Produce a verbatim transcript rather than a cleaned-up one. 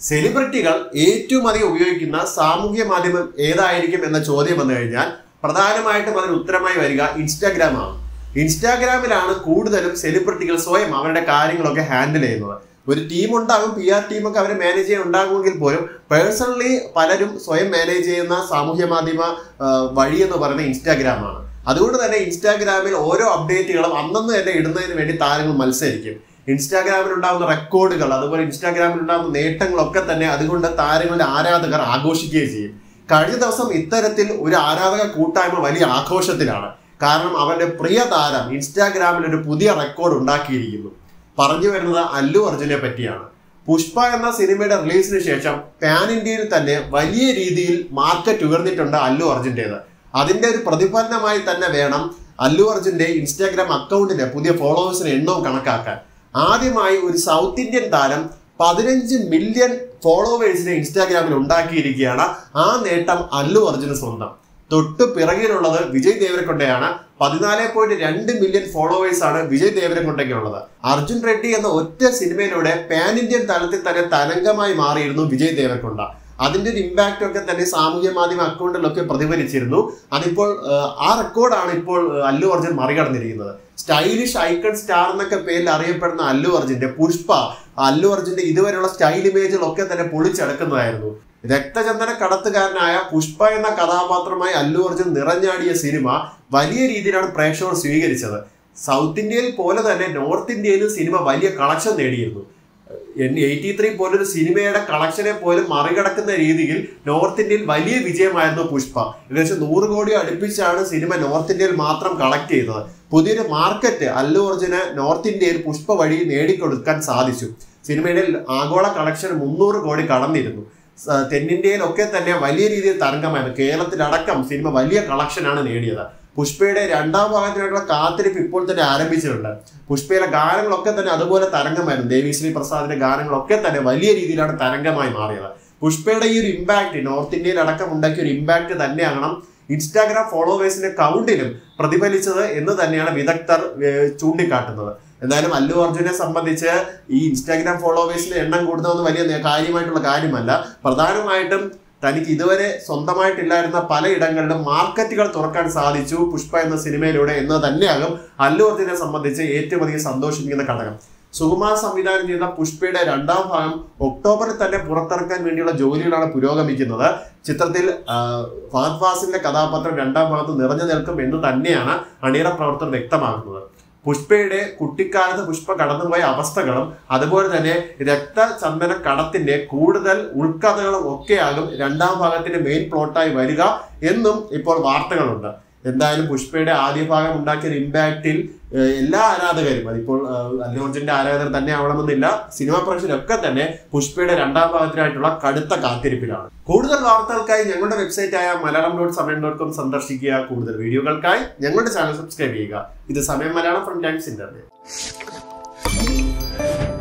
സെലിബ്രിറ്റികൾ ഏറ്റവും അധികം ഉപയോഗിക്കുന്ന സാമൂഹ്യ മാധ്യമം ഏതായിരിക്കും എന്ന ചോദ്യം വന്നു കഴിഞ്ഞാൽ പ്രധാനമായിട്ടും അതിന് ഉത്തരമായി വരിക ഇൻസ്റ്റാഗ്രാം ആണ്. ഇൻസ്റ്റാഗ്രാമിലാണ് കൂടുതലും സെലിബ്രിറ്റികൾ സ്വയം അവരുടെ കാര്യങ്ങളൊക്കെ ഹാൻഡിൽ ചെയ്യുന്നത്. ഒരു ടീം ഉണ്ടാകും, പി ആർ ടീമൊക്കെ അവർ മാനേജ് ചെയ്യാൻ ഉണ്ടാകുമെങ്കിൽ പോലും പേഴ്സണലി പലരും സ്വയം മാനേജ് ചെയ്യുന്ന സാമൂഹ്യ മാധ്യമ വഴി എന്ന് പറയുന്നത് ഇൻസ്റ്റാഗ്രാമാണ്. അതുകൊണ്ട് തന്നെ ഇൻസ്റ്റാഗ്രാമിൽ ഓരോ അപ്ഡേറ്റുകളും അന്നന്ന് തന്നെ ഇടുന്നതിന് വേണ്ടി താരങ്ങൾ മത്സരിക്കും. ഇൻസ്റ്റാഗ്രാമിൽ ഉണ്ടാകുന്ന റെക്കോർഡുകൾ, അതുപോലെ ഇൻസ്റ്റാഗ്രാമിൽ ഉണ്ടാകുന്ന നേട്ടങ്ങളൊക്കെ തന്നെ അതുകൊണ്ട് താരങ്ങളുടെ ആരാധകർ ആഘോഷിക്കുകയും ചെയ്യും. കഴിഞ്ഞ ദിവസം ഇത്തരത്തിൽ ഒരു ആരാധക കൂട്ടായ്മ വലിയ ആഘോഷത്തിലാണ്. കാരണം അവരുടെ പ്രിയ താരം ഇൻസ്റ്റാഗ്രാമിൽ ഒരു പുതിയ റെക്കോർഡ് ഉണ്ടാക്കിയിരിക്കുന്നു. പറഞ്ഞു വരുന്നത് അല്ലു അർജുനെ പറ്റിയാണ്. പുഷ്പ എന്ന സിനിമയുടെ റിലീസിന് ശേഷം പാൻ ഇന്ത്യയിൽ തന്നെ വലിയ രീതിയിൽ മാർക്കറ്റ് ഉയർന്നിട്ടുണ്ട് അല്ലു അർജുൻ്റേത്. അതിന്റെ ഒരു പ്രതിഫലനമായി തന്നെ വേണം അല്ലു അർജുന്റെ ഇൻസ്റ്റാഗ്രാം അക്കൗണ്ടിന്റെ പുതിയ ഫോളോവേഴ്സിന് എണ്ണവും കണക്കാക്കാൻ. ആദ്യമായി ഒരു സൗത്ത് ഇന്ത്യൻ താരം പതിനഞ്ച് മില്യൺ ഫോളോവേഴ്സിനെ ഇൻസ്റ്റാഗ്രാമിൽ ഉണ്ടാക്കിയിരിക്കുകയാണ്. ആ നേട്ടം അല്ലു അർജുന് സ്വന്തം. തൊട്ട് പിറകിലുള്ളത് വിജയ് ദേവരക്കൊണ്ടയാണ്. പതിനാല് പോയിന്റ് രണ്ട് മില്യൺ ഫോളോവേഴ്സ് ആണ് വിജയ് ദേവരക്കൊണ്ടയ്ക്കുള്ളത്. അർജുൻ റെഡ്ഡി എന്ന ഒറ്റ സിനിമയിലൂടെ പാൻ ഇന്ത്യൻ തലത്തിൽ തന്നെ തരംഗമായി മാറിയിരുന്നു വിജയ് ദേവരക്കൊണ്ട. അതിന്റെ ഒരു ഇമ്പാക്റ്റ് ഒക്കെ തന്നെ സാമൂഹ്യ മാധ്യമ അക്കൗണ്ടിലൊക്കെ പ്രതിഫലിച്ചിരുന്നു. അതിപ്പോൾ ആ റെക്കോർഡാണ് ഇപ്പോൾ അല്ലു അർജുൻ മറികടന്നിരിക്കുന്നത്. സ്റ്റൈലിഷ് ഐക്കൺ സ്റ്റാർ എന്നൊക്കെ പേരിൽ അറിയപ്പെടുന്ന അല്ലു അർജുന്റെ പുഷ്പ, അല്ലു അർജുന്റെ ഇതുവരെയുള്ള സ്റ്റൈൽ ഇമേജുകളൊക്കെ തന്നെ പൊളിച്ചടക്കുന്നതായിരുന്നു. രക്തചന്ദന കടത്തുകാരനായ പുഷ്പ എന്ന കഥാപാത്രമായി അല്ലു അർജുൻ നിറഞ്ഞാടിയ സിനിമ വലിയ രീതിയിലാണ് പ്രേക്ഷകർ സ്വീകരിച്ചത്. സൗത്ത് ഇന്ത്യയിൽ പോലെ തന്നെ നോർത്ത് ഇന്ത്യയിലും സിനിമ വലിയ കളക്ഷൻ നേടിയിരുന്നു. എയ്റ്റി ത്രീ പോലൊരു സിനിമയുടെ കളക്ഷനെ പോലും മറികടക്കുന്ന രീതിയിൽ നോർത്ത് ഇന്ത്യയിൽ വലിയ വിജയമായിരുന്നു പുഷ്പ. ഏകദേശം നൂറ് കോടി അടുപ്പിച്ചാണ് സിനിമ നോർത്ത് ഇന്ത്യയിൽ മാത്രം കളക്ട് ചെയ്തത്. പുതിയൊരു മാർക്കറ്റ് അല്ലു അർജുന് നോർത്ത് ഇന്ത്യയിൽ പുഷ്പ വഴി നേടിക്കൊടുക്കാൻ സാധിച്ചു. സിനിമയുടെ ആഗോള കളക്ഷൻ മുന്നൂറ് കോടി കടന്നിരുന്നു. തെന്നിന്ത്യയിലൊക്കെ തന്നെ വലിയ രീതിയിൽ തരംഗമായിരുന്നു. കേരളത്തിലടക്കം സിനിമ വലിയ കളക്ഷനാണ് നേടിയത്. പുഷ്പയുടെ രണ്ടാം ഭാഗത്തിനുള്ള കാത്തിരിപ്പ് ഇപ്പോൾ തന്നെ ആരംഭിച്ചിട്ടുണ്ട്. പുഷ്പയിലെ ഗാനങ്ങളൊക്കെ തന്നെ അതുപോലെ തരംഗമായിരുന്നു. ദേവിശ്രീ പ്രസാദിന്റെ ഗാനങ്ങളൊക്കെ തന്നെ വലിയ രീതിയിലാണ് തരംഗമായി മാറിയത്. പുഷ്പയുടെ ഈ ഒരു ഇമ്പാക്ട് നോർത്ത് ഇന്ത്യയിൽ അടക്കം ഉണ്ടാക്കിയ ഒരു ഇമ്പാക്ട് തന്നെയാകണം ഇൻസ്റ്റാഗ്രാം ഫോളോവേഴ്സിന്റെ കൗണ്ടിലും പ്രതിഫലിച്ചത് എന്ന് തന്നെയാണ് വിദഗ്ധർ ചൂണ്ടിക്കാട്ടുന്നത്. എന്തായാലും അല്ലു അർജുനെ സംബന്ധിച്ച് ഈ ഇൻസ്റ്റാഗ്രാം ഫോളോവേഴ്സിന്റെ എണ്ണം കൂടുന്നതൊന്നും വലിയ കാര്യമായിട്ടുള്ള കാര്യമല്ല. പ്രധാനമായിട്ടും തനിക്ക് ഇതുവരെ സ്വന്തമായിട്ടില്ലായിരുന്ന പലയിടങ്ങളിലും മാർക്കറ്റുകൾ തുറക്കാൻ സാധിച്ചു പുഷ്പ എന്ന സിനിമയിലൂടെ എന്ന് തന്നെയാകും അല്ലു അർജുനെ സംബന്ധിച്ച് ഏറ്റവും അധികം സന്തോഷിപ്പിക്കുന്ന ഘടകം. സുകുമാർ സംവിധാനം ചെയ്യുന്ന പുഷ്പയുടെ രണ്ടാം ഭാഗം ഒക്ടോബറിൽ തന്നെ പുറത്തിറക്കാൻ വേണ്ടിയുള്ള ജോലികളാണ് പുരോഗമിക്കുന്നത്. ചിത്രത്തിൽ ഫഹദ് ഫാസിലിന്റെ കഥാപാത്രം രണ്ടാം ഭാഗത്ത് നിറഞ്ഞു നിൽക്കും എന്ന് തന്നെയാണ് അണിയറ പ്രവർത്തകർ വ്യക്തമാക്കുന്നത്. പുഷ്പയുടെ കുട്ടിക്കാലത്ത് പുഷ്പ കടന്നുപോയ അവസ്ഥകളും അതുപോലെ തന്നെ രക്തചന്ദന കടത്തിന്റെ കൂടുതൽ ഉൾക്കഥകളും ഒക്കെയാകും രണ്ടാം ഭാഗത്തിന്റെ മെയിൻ പ്ലോട്ടായി വരിക എന്നും ഇപ്പോൾ വാർത്തകളുണ്ട്. എന്തായാലും പുഷ്പയുടെ ആദ്യ ഭാഗം ഉണ്ടാക്കിയ ഇമ്പാക്റ്റിൽ എല്ലാ ആരാധകരും, അതിപ്പോൾ അല്ലു അർജുന്റെ ആരാധകർ തന്നെ ആവണമെന്നില്ല, സിനിമാ പ്രേക്ഷകരൊക്കെ തന്നെ പുഷ്പയുടെ രണ്ടാം ഭാഗത്തിനായിട്ടുള്ള കടുത്ത കാത്തിരിപ്പിലാണ്. കൂടുതൽ വാർത്തകൾക്കായി ഞങ്ങളുടെ വെബ്സൈറ്റ് ആയ Malayalam dot Samayam dot com സന്ദർശിക്കുക. കൂടുതൽ വീഡിയോകൾക്കായി ഞങ്ങളുടെ ചാനൽ സബ്സ്ക്രൈബ് ചെയ്യുക. ഇത് സമയം മലയാളം ഫ്രം ടൈംസ് ഇന്റർനെറ്റ്.